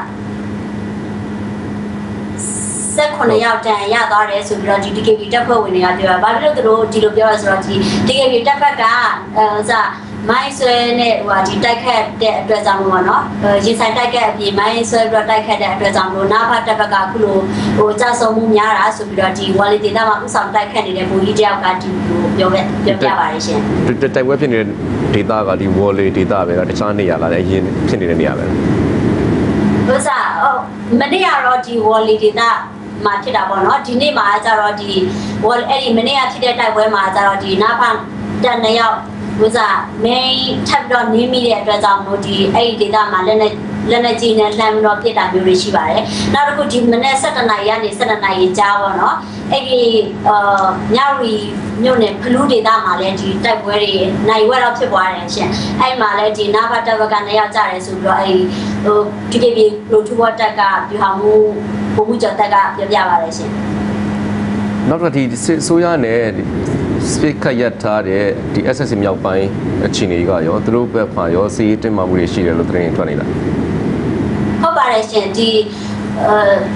ဆက်ခုနှစ်ယောက်တန်ရသွားတယ်ဆိုပြီးတော့ဒီ D K B တပ်ဖွဲ့ဝင်တွေကပြောတာဘာဖြစ်လို့သူတို့ဒီလိုပြောရဆိုတော့ဒီ D K B တပ်ဖက်ကအဲဥစားမိုင်းဆွဲနဲ့ဟိုဒီတိုက်ခတ်တဲ့အတွက်ကြောင့်လို့ပေါ့နော်ရေဆိုင်တိုက်ခတ်အပြင်မိုင်းဆွဲပြီးတော့တိုက်ခတ်တဲ့အတွက်ကြောင့်လို့နာဖတပ်ဖက်ကအခုလိုဟိုကြာဆုံးမှုများတာဆိုပြီးတော့ဒီဝါလီဒေတာမှာဥဆောင်တိုက်ခတ်နေတဲ့ဘူကြီးတယောက်ကဒီလိုပြောပြပြောပြပါတယ်ရှင်တိုက်ပွဲဖြစ်နေတဲ့ဒေတာကဒီဝါလီဒေတာပဲကတခြားနေရာလားအရင်ဖြစ်နေတဲ့နေရာပဲဥစားဟိုမနေ့ကတော့ဒီဝါလီဒေတာမှာဖြစ်တာပေါ့နော်ဒီနေ့မှာကျတော့ဒီဝါအဲ့ဒီမနေ့ကဖြစ်တဲ့တိုက်ပွဲမှာကျတော့ဒီနာဖတက်နှစ်ယောက်ဝစား main ထပ်တော့နင်းမိတဲ့အတွက်ကြောင့်မို့ဒီအဲ့ဒီဒေတာမှာလက်နဲ့လက်နဲ့ကြီးနဲ့လှမ်းပြီးတော့ဖြစ်တာမျိုးတွေရှိပါတယ်နောက်တစ်ခုဒီမနေ့၁၇နာရီကနေ၁၇နာရီကြားပေါ့နော်အဲ့ဒီအာညရီမြို့နယ်ဖလူးဒေတာမှာလည်းဒီတိုက်ပွဲတွေနိုင်ဝက်တော့ဖြစ်သွားတယ်ရှင်အဲ့မှာလည်းဒီနာဘတ်တပ်ကနေရောက်ကြတယ်ဆိုပြီးတော့အဲ့ဟို D K B လိုထူဘော်တက်ကပြဟာမှုပုံမှုကြော်တက်ကပြပြပါတယ်ရှင်နောက်တစ်ခါဒီဆိုရနဲ့စပစ်ခတ်ရထားတဲ့ဒီ S S C မြောက်ပိုင်းအခြေအနေကရောသူတို့ဘက်မှာရောစီးတင်မှမှုတွေရှိတယ်လို့သတင်းထွက်နေလားဟုတ်ပါတယ်ရှင်ဒီအဲ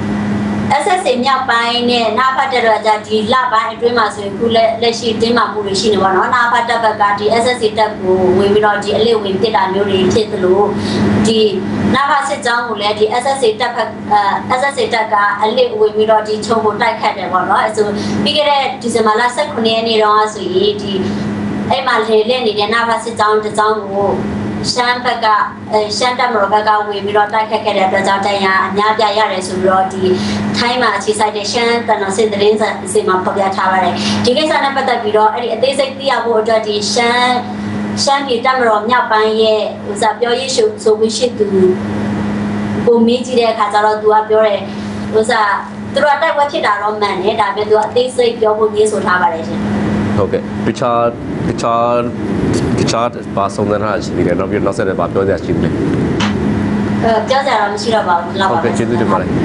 S S C မြောက်ပိုင်းနဲ့နာဖတ်တက်တော့じゃဒီလပိုင်းအတွင်းမှာဆိုရင်ခုလက်လက်ရှိတင်းမှမှုတွေရှိနေပါတော့နာဖတ်တက်ဘက်ကဒီ S S C တက်ကိုဝင်ပြီးတော့ဒီအလေးဝင်ဖြစ်တာမျိုးတွေဖြစ်သလိုဒီနာဖတ်စစ်ကြောင်းကိုလည်းဒီ S S C တက်ဘက်အဲ S S C တက်ကအလေးဝင်ပြီးတော့ဒီချုံကိုတိုက်ခတ်တယ်ပေါ့နော်အဲဆိုပြီးခဲ့တဲ့ဒီဇင်ဘာလ၁၉ရက်နေ့တော့ဆိုရင်ဒီအဲ့မှာလေလက်နေတဲ့နာဖတ်စစ်ကြောင်းတစ်ကြောင်းကိုရှမ်းဘက်ကရှမ်းတပ်မတော်ဘက်ကဝင်ပြီးတော့တိုက်ခတ်ခဲ့တဲ့အတွက်ကြောင့်တရားအများပြရတယ်ဆိုပြီးတော့ဒီထိုင်းမှာအခြေစိုက်တဲ့ရှမ်းတန်တော်စစ်သတင်းစီမှာဖော်ပြထားပါတယ်ဒီကိစ္စနဲ့ပတ်သက်ပြီးတော့အဲ့ဒီအသေးစိတ်သိရဖို့အတွက်ဒီရှမ်းရှမ်းပြည်တပ်မတော်မြောက်ပိုင်းရဲ့ဥစားပြောရေးဆိုဆိုပြီးရှိသူကိုမေးကြည့်တဲ့အခါကျတော့သူကပြောတယ်ဥစားသူတို့တိုက်ပွဲဖြစ်တာတော့မှန်တယ်ဒါပေမဲ့သူကအသေးစိတ်ပြောဖို့ညှိဆိုထားပါတယ်ရှင်ဟုတ်ကဲ့တခြားတခြားတခြားပါဆုံးတဲ့ဟာရှိတယ်တော့ပြီးနောက်ဆက်တဲ့ပါပြောစရာရှိတယ်အဲပြောစရာတော့မရှိတော့ပါဘူးလောက်ပါဟုတ်ကဲ့ကျေးဇူးတင်ပါတယ်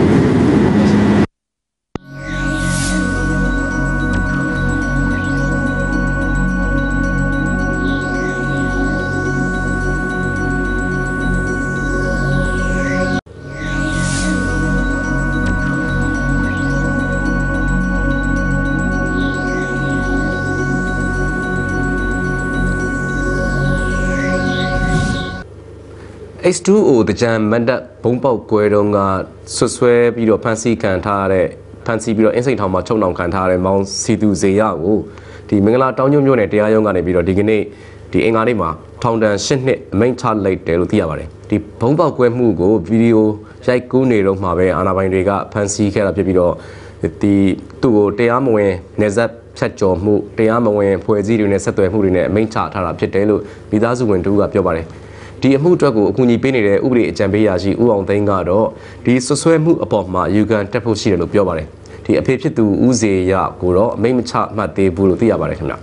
H two O တကြံမန်တပ်ဘုံပေါက်ကွဲတုန်းကဆွဆွဲပြီးတော့ဖန်စီခံထားတဲ့ဖန်စီပြီးတော့အင်းစိန်ထောင်မှာချုပ်နှောင်ခံထားတဲ့မောင်စီသူဇေယကိုဒီမင်္ဂလာတောင်ကျွန်းမြို့နယ်တရားရုံးကနေပြီးတော့ဒီကနေ့ဒီအင်္ဂါနေ့မှာထောင်ဒဏ်၈နှစ်အမိန့်ချလိုက်တယ်လို့သိရပါတယ်ဒီဘုံပေါက်ကွဲမှုကိုဗီဒီယိုရိုက်ကူးနေတော့မှာပဲအာဏာပိုင်တွေကဖန်စီခဲ့တာဖြစ်ပြီးတော့ဒီသူ့ကိုတရားမဝင်နေဆက်ဖြတ်ကျော်မှုတရားမဝင်ဖွဲ့စည်းတွေနဲ့ဆက်သွယ်မှုတွေနဲ့အမိန့်ချထားတာဖြစ်တယ်လို့မိသားစုဝင်တို့ကပြောပါတယ်ဒီအမှုအတွက်ကိုအကူအညီပေးနေတဲ့ဥပဒေအကြံပေးရာရှိဦးအောင်သိန်းကတော့ဒီဆွဆွဲမှုအပေါ်မှာယူကန်တက်ဖို့ရှိတယ်လို့ပြောပါတယ်ဒီအဖေဖြစ်သူဦးစေရကိုတော့အမိန့်မချမှတ်သေးဘူးလို့သိရပါတယ်ခင်ဗျ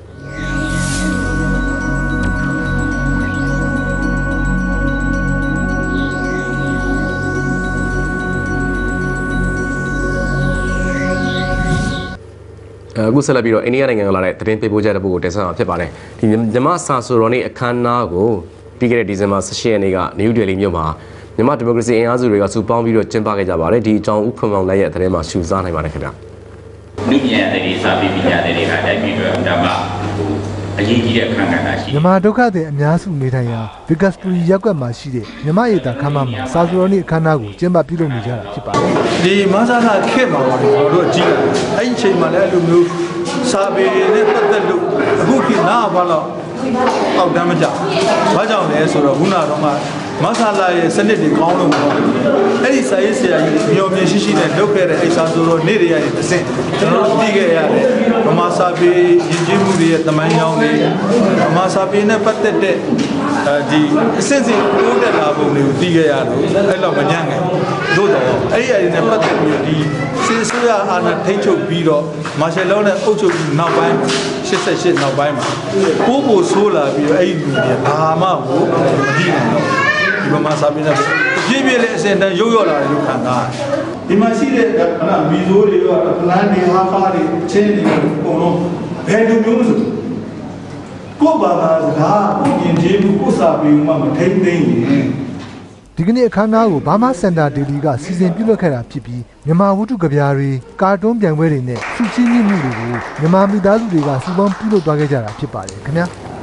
အခုဆက်လက်ပြီးတော့အိန္ဒိယနိုင်ငံကလာတဲ့သတင်းပေးပို့ချက်တစ်ပုဒ်ကိုတင်ဆက်မှာဖြစ်ပါတယ်ဒီမြမဆာဆိုတော်နေ့အခမ်းအနားကိုပြီးခဲ့တဲ့ဒီဇင်ဘာ၁၈ရက်နေ့ကနယူးဒေလီမြို့မှာမြန်မာဒီမိုကရေစီအင်အားစုတွေကစုပေါင်းပြီးတော့ကျင်းပခဲ့ကြပါတယ်ဒီအကြောင်းဥက္ကမောင်လက်ရဲ့သတင်းမှာရှုစားနိုင်ပါတယ်ခင်ဗျာလူမြင်တဲ့စာပေပညာတဲ့တွေကတိုက်ပြီးတော့ဒါမှအရေးကြီးတဲ့အခမ်းအနားရှိမြန်မာဒုက္ခသည်အများစုနေထိုင်ရာဗီကတ်စထရီရပ်ကွက်မှာရှိတဲ့မြန်မာရေးတာခမ်းမမှာစာဆိုတော်နေ့အခမ်းအနားကိုကျင်းပပြုလုပ်နေကြတာဖြစ်ပါတယ်ဒီမဆာကခေတ်မှာပါကျွန်တော်တို့ကြည့်တယ်အဲ့ဒီအချိန်မှာလည်းအဲ့လိုမျိုးစာပေနဲ့ပတ်သက်လို့အခုခေတ်နားဘာလို့အောက်တမ်းမကြဘာကြောင့်လဲဆိုတော့ခုနကတော့မှမဆာလာရဲ့စနစ်တွေကောင်းလို့မဟုတ်ဘူးအဲ့ဒီစာရေးဆရာကြီးမျောမြင်ရှိရှိနဲ့လုပ်ခဲ့တဲ့အဲ့စာဆိုတော့နေ့တွေရရင်တစ်ဆင့်ကျွန်တော်တို့သိခဲ့ရတယ်ဗမာစာပေယဉ်ကျေးမှုတွေရဲ့တမန်ကြောင်းတွေဗမာစာပေနဲ့ပတ်သက်တဲ့ဒီအစစ်စစ်တိုးတက်လာပုံတွေကိုသိခဲ့ရတော့အဲ့တော့မညံ့ငယ်သို့တော့အဲ့ဒီအရင်နဲ့ပတ်သက်ပြီးဒီစစ်ဆိုရအာဏာထိန်းချုပ်ပြီးတော့မာရှယ်လောနဲ့အုပ်ချုပ်ပြီးနောက်ပိုင်းရှစ်ဆယ့်ရှစ်နောက်ပိုင်းမှာပိုးပိုဆိုးလာပြီးတော့အဲ့ဒီလူတွေဘာမှကိုမကြည့်နိုင်တော့ဒီဗမာစာပေနဲ့ပြည့်ပြည့်လေးအစင်တန်းရုပ်ရော့လာတယ်လို့ခံစားဒီမှာရှိတဲ့ကမီဇိုးတွေရောပလန်တွေဟာဖားတွေချင်းတွေအကုန်လုံးဘယ်လိုမျိုးဆိုကိုဘာသာစကားကိုယဉ်ကျေးမှုကိုစာပေမှမထိမ့်သိမ့်ရင်ဒီကနေ့အခမ်းအနားကိုဘာမာစင်တာဒေလီကစီစဉ်ပြုလုပ်ခဲ့တာဖြစ်ပြီးမြန်မာဝတ္ထုကဗျာတွေကာတွန်းပြိုင်ပွဲတွေနဲ့စုစည်းမှုတွေကိုမြန်မာမိသားစုတွေကစုပေါင်းပြုလုပ်သွားခဲ့ကြတာဖြစ်ပါတယ်ခင်ဗျာ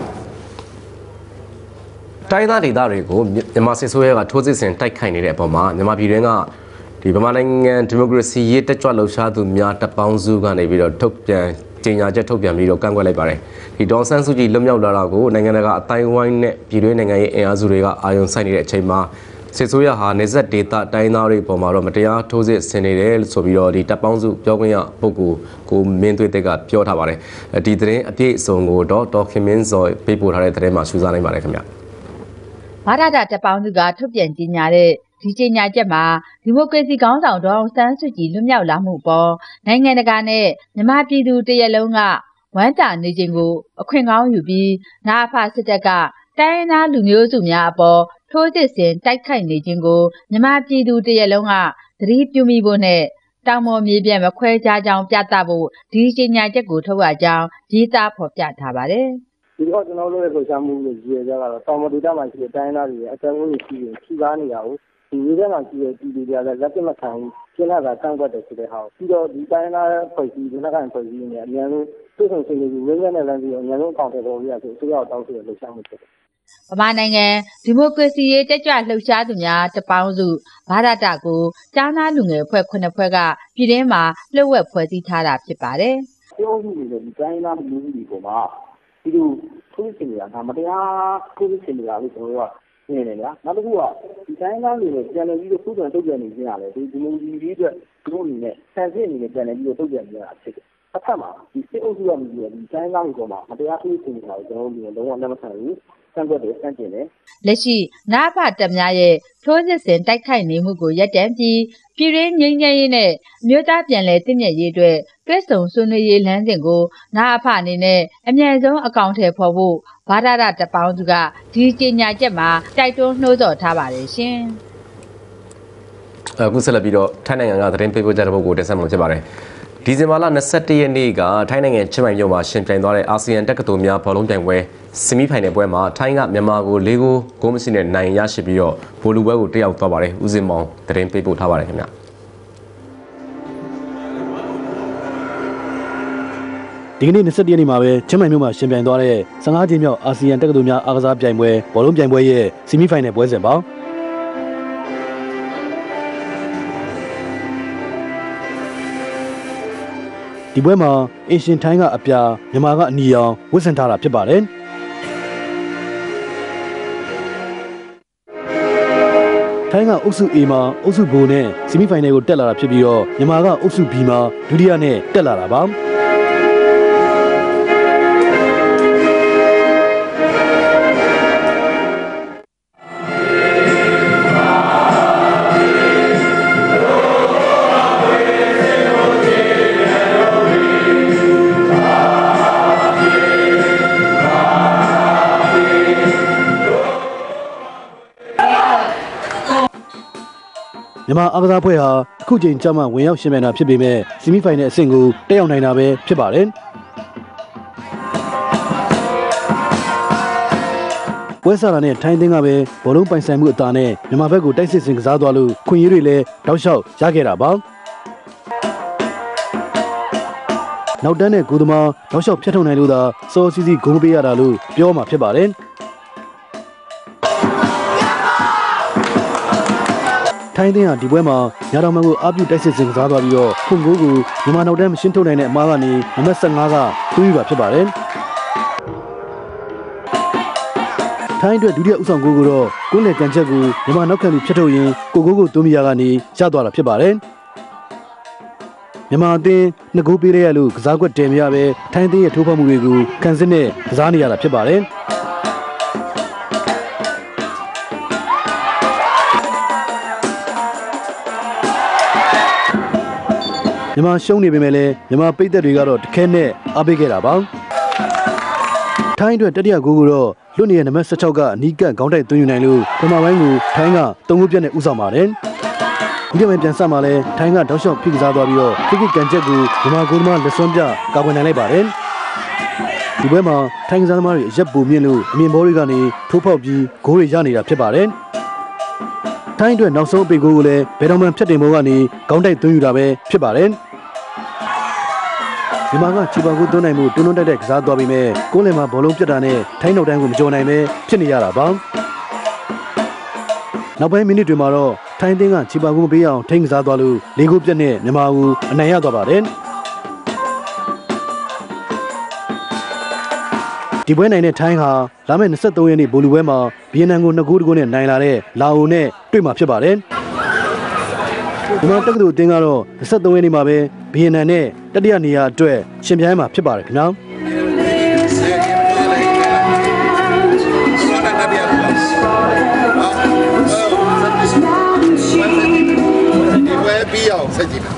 တိုင်းသားဒေသတွေကိုမြန်မာစစ်ဆိုးရဲကထိုးစစ်ဆင်တိုက်ခိုက်နေတဲ့အပေါ်မှာမြန်မာပြည်တွင်းကဒီဗမာနိုင်ငံဒီမိုကရေစီရေးတက်ကြွလှုပ်ရှားသူများတပ်ပေါင်းစုကနေပြီးတော့ထုတ်ပြန်ကြေညာချက်ထုတ်ပြန်ပြီးတော့ကန့်ကွက်လိုက်ပါတယ်ဒီဒေါ်ဆန်းစုကြည်လွတ်မြောက်လာတာကိုနိုင်ငံတကာအတိုင်းဝိုင်းနဲ့ပြည်တွင်းနိုင်ငံရေးအင်အားစုတွေကအာရုံစိုက်နေတဲ့အချိန်မှာစစ်ဆိုးရဟာနေဆက်ဒေတာတိုင်းသားတွေပေါ်မှာတော့မတရားထိုးစစ်ဆင်နေတယ်ဆိုပြီးတော့ဒီတပ်ပေါင်းစုပြောခွင့်ရပုဂ္ဂိုလ်ကိုမင်းသွေးတက်ကပြောထားပါတယ်ဒီသတင်းအပြည့်အစုံကိုတော့ဒေါ်ခင်မင်းစောပေးပို့ထားတဲ့သတင်းမှာရှုစားနိုင်ပါတယ်ခင်ဗျဘာသာတပ်ပေါင်းစုကထုတ်ပြန်ကြေညာတဲ့ဒီကြေညာချက်မှာဒီမိုကရေစီခေါင်းဆောင်ဒေါ်အောင်ဆန်းစုကြည်လွတ်မြောက်လာမှုပေါ်နိုင်ငံတကာနဲ့မြန်မာပြည်သူတရက်လုံးကဝမ်းသာနေခြင်းကိုအခွင့်ကောင်းယူပြီးနာအဖစစ်တပ်ကတိုင်းရင်းသားလူမျိုးစုများအပေါ်ထိုးစစ်ဆင်တိုက်ခိုက်နေခြင်းကိုမြန်မာပြည်သူတရက်လုံးကသတိပြုမိဖို့နဲ့တောင်ပေါ်မြေပြန့်မခွဲခြားကြောင်းပြသဖို့ဒီကြေညာချက်ကိုထုတ်ရကြောင်းရေးသားဖော်ပြထားပါတယ်ဒီတော့ကျွန်တော်တို့ရဲ့လှုပ်ရှားမှုတွေရည်ရကြကတော့တောင်ပေါ်ဒေသမှာရှိတဲ့တိုင်းသားတွေရဲ့အတန်းကိုရှိရင်ထိကားနေတာကိုဒီရေးထဲမှာရှိတဲ့ပြည်သူတွေကလည်းလက်ပြမခံဘူးကျင်းလာတာကန့်ကွက်တယ်ဆိုတဲ့ဟာကိုပြီးတော့ဒီတိုင်းသားဖွဲ့စည်းဒီနောက်ခံဖွဲ့စည်းနေအများဆုံးသူ့ဆောင်ရှင်တွေဝင်းရနဲ့လမ်းပြီးအများဆုံးအကောင့်တွေပေါ်ရဆိုအစိုးရတောင်းဆိုတဲ့လှုပ်ရှားမှုဖြစ်တယ်ဗမာနိုင်ငံဒီမိုကရေစီရေးတက်ကြွလှုပ်ရှားသူများတပေါင်းစုဘာဒတာကိုကြားနာလူငယ်အဖွဲ့ခုနှစ်ဖွဲ့ကပြည်တွင်းမှာလှုပ်ဝက်ဖွဲ့စည်းထားတာဖြစ်ပါတယ်။ပြောမှုတွေဒီတိုင်းသားလူမျိုးတွေပေါ်မှာဒီလိုထိုးစစ်နေတာဒါမတရားထိုးစစ်နေတာလို့ကျွန်တော်တို့ကမြင်နေကြ။နောက်တစ်ခုကဒီတိုင်းသားတွေလည်းပြန်လည်ပြီးတော့ခုခံတုတ်ပြန်နေကြရတယ်ဒီဒီလိုကြီးကြီးအတွက်သူတို့အနေနဲ့ဆန်စစ်အနေနဲ့ပြန်လည်ပြီးတော့တုတ်ပြန်နေရတာဖြစ်တယ်။တစ်ခါမှာဒီစစ်အုပ်စုကမြည်ပြီးဒီတိုင်းသားတွေပေါ်မှာမတရားထိုးစစ်နေတာကိုကျွန်တော်တို့လုံးဝလက်မခံဘူး။ဆန့်ကျင်တယ်ဆန့်ကျင်တယ်လက်ရှိနာဖတပ်များရဲ့ထိုးစစ်ဆင်တိုက်ခိုက်နေမှုကိုရပ်တန့်ပြီးပြည်ရင်းငြိမ်းချမ်းရေးနဲ့အမျိုးသားပြန်လည်တည်မြဲရေးအတွက်တွဲဆုံဆွေးနွေးရေးလမ်းစဉ်ကိုနာဖအနေနဲ့အမြန်ဆုံးအကောင့်ထဲပေါ်ဖို့ဘာသာရတပ်ပေါင်းစုကဒီကြေညာချက်မှာတိုက်တွန်းနှိုးဆော်ထားပါတယ်ရှင်အခုဆက်လက်ပြီးတော့ထိုင်းနိုင်ငံကသတင်းပေးပို့ချက်တစ်ပုဒ်ကိုတင်ဆက်မှာဖြစ်ပါတယ်ဒီဇင်ဘာလ၂၁ရက်နေ့ကထိုင်းနိုင်ငံချင်းမိုင်မြို့မှာရှင်ပြိုင်သွားတဲ့အာဆီယံတက္ကသိုလ်များဘောလုံးပြိုင်ပွဲဆီမီဖိုင်နယ်ပွဲမှာထိုင်းကမြန်မာကို၄ဂိုးဂိုးမရှိနဲ့နိုင်ရရှိပြီးတော့ဗိုလ်လူပွဲကိုတက်ရောက်သွားပါတယ်ဦးစင်မောင်သတင်းပေးပို့ထားပါတယ်ခင်ဗျဒီကနေ့၂၁ရက်နေ့မှာပဲချင်းမိုင်မြို့မှာရှင်ပြိုင်သွားတဲ့၁၅ကြိမ်မြောက်အာဆီယံတက္ကသိုလ်များအားကစားပြိုင်ပွဲဘောလုံးပြိုင်ပွဲရဲ့ဆီမီဖိုင်နယ်ပွဲစဉ်ပါဒီပွဲမှာအင်ရှင်ထိုင်းကအပြာမြန်မာကအနီရောင်ဝတ်ဆင်ထားတာဖြစ်ပါတယ်ထိုင်းကအုပ်စု A မှာအုပ်စု B နဲ့ဆီမီဖိုင်နယ်ကိုတက်လာတာဖြစ်ပြီးတော့မြန်မာကအုပ်စု B မှာဒုတိယနဲ့တက်လာတာပါမြန်မာအားကစားဖွဲ့ဟာအခုချိန်ကျမှဝင်ရောက်ရှင်ပြိုင်တာဖြစ်ပေမဲ့ဆီမီဖိုင်နယ်အဆင့်ကိုတက်ရောက်နိုင်တာပဲဖြစ်ပါတယ်။ပွဲစားလာနဲ့ထိုင်းသင်းကပဲဘောလုံးပိုင်ဆိုင်မှုအသာနဲ့မြန်မာဘက်ကိုတိုက်စစ်ဆင်ကစားသွားလို့ခွင့်ရည်တွေလည်းတောက်လျှောက်ရခဲ့တာပါ။နောက်တန်းနဲ့ဂိုးသမားတောက်လျှောက်ဖျက်ထုတ်နိုင်လို့သာစောစီစီဂိုးပေးရတာလို့ပြောမှာဖြစ်ပါတယ်။ထိုင်းသင်းဟာဒီပွဲမှာညာတော်မန်ကိုအပြည့်တိုက်စစ်စင်ကစားသွားပြီးတော့ဖွင့်ကိုကိုမြန်မာနောက်တန်းမရှင်းထုတ်နိုင်တဲ့အမားကနေနံပါတ်၁၅ကသွေးယူပါဖြစ်ပါတယ်။ထိုင်းအတွက်ဒုတိယဥဆောင်ကိုကတော့ကိုယ်နဲ့ကန်ချက်ကိုမြန်မာနောက်ခံပြီးဖျက်ထုတ်ရင်းကိုကိုကိုသွမီယာကနေရသွားတာဖြစ်ပါတယ်မြန်မာအသင်းနှစ်ဂိုးပေးရလို့ကစားကွက်တယ်မရပဲထိုင်းအသင်းရဲ့ထိုးဖောက်မှုတွေကိုခံစစ်နဲ့ကစားနေရတာဖြစ်ပါတယ်မြန်မာရှုံးနေပေမဲ့လည်းမြန်မာပိတ်သက်တွေကတော့တခဲနဲ့အားပေးခဲ့တာပါထိုင်းအတွက်တတိယဂိုးကိုတော့လွတ်နေတဲ့နံပါတ်16ကအနီးကပ်ခေါင်းတိုက်သွင်းယူနိုင်လို့ပထမပိုင်းကိုထိုင်းကသုံးဂိုးပြတ်နဲ့ဥဆောင်ပါတယ်ဒီကနေ့ပြန်ဆက်မှာလဲထိုင်းကတောက်လျှောက်ဖိကစားသွားပြီးတော့ဖိကကန်ချက်ကိုမြန်မာဂိုးသမားလက်စွမ်းပြကာကွယ်နိုင်လိုက်ပါတယ်ဒီပွဲမှာထိုင်းကစားသမားတွေအရက်ပူမြင့်လို့အမြင်ဘောတွေကနေထိုးဖောက်ပြီးဂိုးတွေရနေတာဖြစ်ပါတယ်ထိုင်းအတွက်နောက်ဆုံးအပိတ်ဂိုးကိုလည်းဘယ်တော့မှဖြတ်တင်ဘောကနေခေါင်းတိုက်သွင်းယူတာပဲဖြစ်ပါတယ်ဒီမှာကချီပါကိုသွင်းနိုင်မှုတွန်းတွန်းတိုက်တိုက်ကစားသွားပြီးမဲ့ကိုးလင်မှာဘောလုံးပြတ်တာနဲ့ထိုင်းနောက်တန်းကိုမကြော်နိုင်ပဲဖြစ်နေရတာပါနောက်ပိုင်းမိနစ်တွေမှာတော့ထိုင်းသင်းကချီပါကိုမပေးအောင်ထိန်းကစားသွားလို့လေးဂိုးပြတ်နဲ့မြန်မာကိုအနိုင်ရသွားပါတယ်ဒီပွဲနိုင်တဲ့ထိုင်းဟာလာမယ့်၂၃ရက်နေ့ဗိုလ်လူပွဲမှာဗီယက်နမ်ကိုနှစ်ဂိုးတဂိုးနဲ့နိုင်လာတဲ့လာအိုနဲ့တွေ့မှာဖြစ်ပါတယ်ဒီမှာတက္ကသိုလ်အသင်းကတော့၂၃ရက်နေ့မှာပဲဗီယက်နမ်နဲ့တတိယနေရာအတွက်ရှင်ပြိုင်မှာဖြစ်ပါတယ်ခင်ဗျာဒီပွဲပြီးအောင်ဆက်ကြည့်